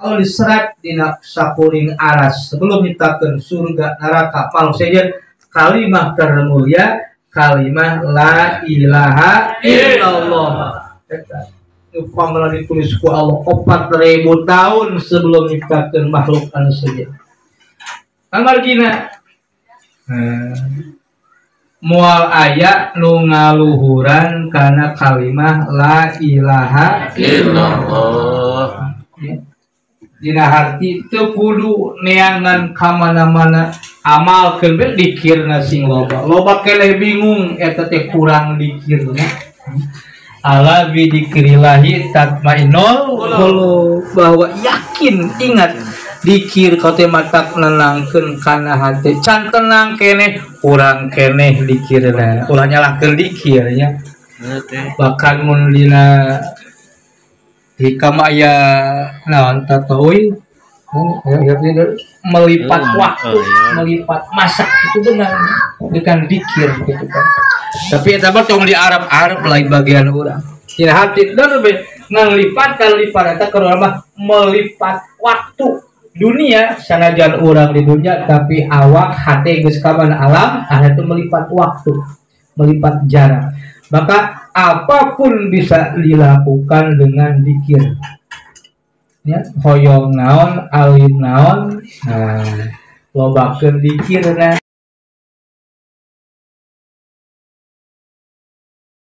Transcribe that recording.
kalau diserat dina sakuring aras sebelum nyiptakeun surga neraka paling saja kalimah termulia kalimah la ilaha illallah pamela ditulis ku Allah 4000 tahun sebelum nyiptakeun makhluk anu saja amargina mual aya nu ngaluhuran kana kalimah la ilaha illallah dina harti teu kudu neangan ka mana-mana amalkeun we dikirna sing loba keleh bingung eta teh kurang dikirna ala bi dikrillahi tatmainnul qulub bahwa yakin ingat dikir kau teh matak nenangkeun kana hati can tenang keneh urang keneh dikirna ulah nyalahkeun dikir nya bahkan mun dina hikam aya naon tatoy melipat waktu melipat masa itu dengan dikir gitu kan tapi eta mah tong di Arab lain bagian urang dina hati darbe nglipat eta keur mah melipat waktu dunia sanajan orang di dunia tapi awak hati geus kaman alam itu melipat waktu melipat jarak maka apapun bisa dilakukan dengan dikir ya hoyong naon alim naon lobakeun dikirna